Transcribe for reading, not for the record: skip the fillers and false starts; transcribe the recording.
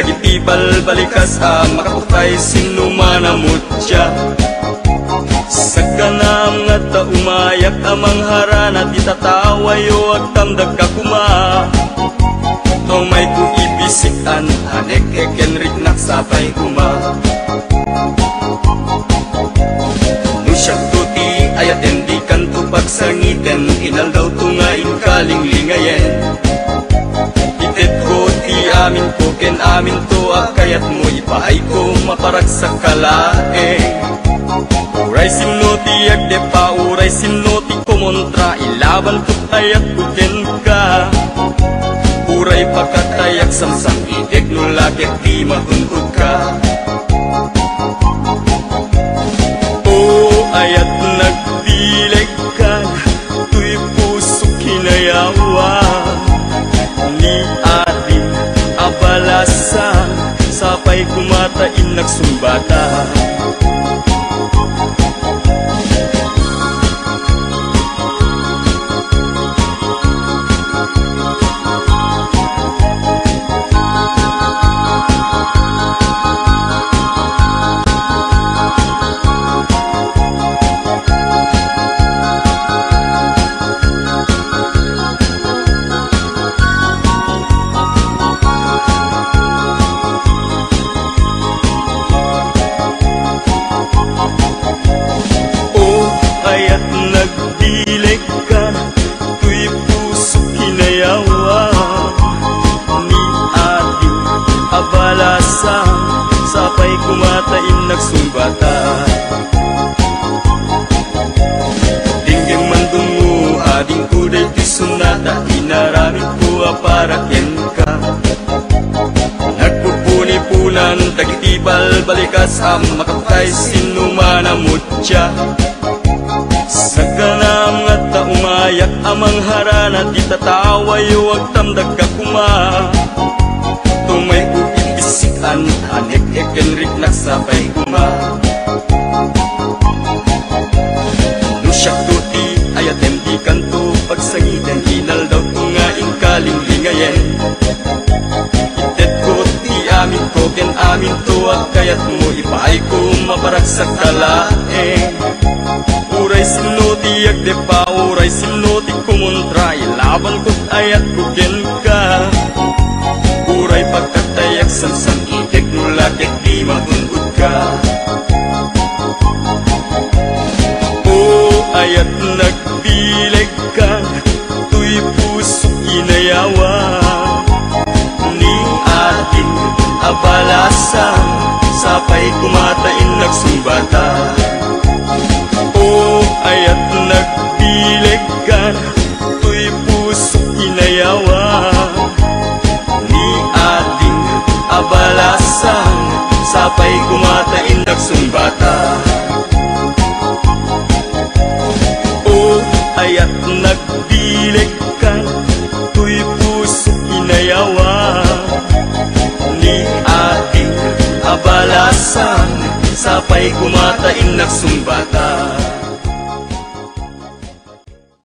dagiti balbalikas makatupay sinumanamot siya. Sa kanam nga ta umayak amang harana di tatawayo ag tamdag ka kuma. Tomay ko ibisikan anek ekenrik naksapay kuma. Nusyak tuti ayaten di kanto pagsangiten inaldaw tungain kaling lingayen. Itet ko ti amin ko ken amin to kayat mo ipaay ko maparag sa kalaeng. Uray sinoti agdepa uray sinoti kumontra ilaban ko ayat kuken ka. Uray pagkatayak samsam ideg no lagyak di mahuntod ka. O ayat nagdileg ka tuy puso kinayawa. Ni ating abalasa sapay kumatain nagsumbata. Nagdilig ka, tuy puso kinayawa. Ni ating abalasa sapay kumatain nagsumbata. Dinggeng mandong mo ading kuday ti sunata inaramit ko aparakyan ka. Nagpupuni-punan dagiti balbalikas makapatay sinumanamot siya. Sa kanam nga ta umayak amang harana di tatawayo ag tamdag ka kuma. Tumay ko ibisikan anek ekenrik naksapay kuma. Nusyak tuti ayatem di kanto pagsangiten inaldaw tungain kaling lingayen. Itet ko ti amin ko ken amin to kayat mo ipaay ko maparag sa kalaeng. Uray sinoti agdepa uray sinoti kumontra ilaban ko't ayat kuken ka. Uray pagkatayak samsam ideg no lagyak di mahuntod ka. O ayat nagdileg ka tuy puso kinayawa. Ni ating abalasa sapay kumatain nagsumbata. O ayat nagdileg ka tuy puso kinayawa. Ni ating abalasa sapay kumatain nagsumbata. O ayat nagdileg ka tuy puso kinayawa. Ni ating abalasa sapay kumatain nagsumbata.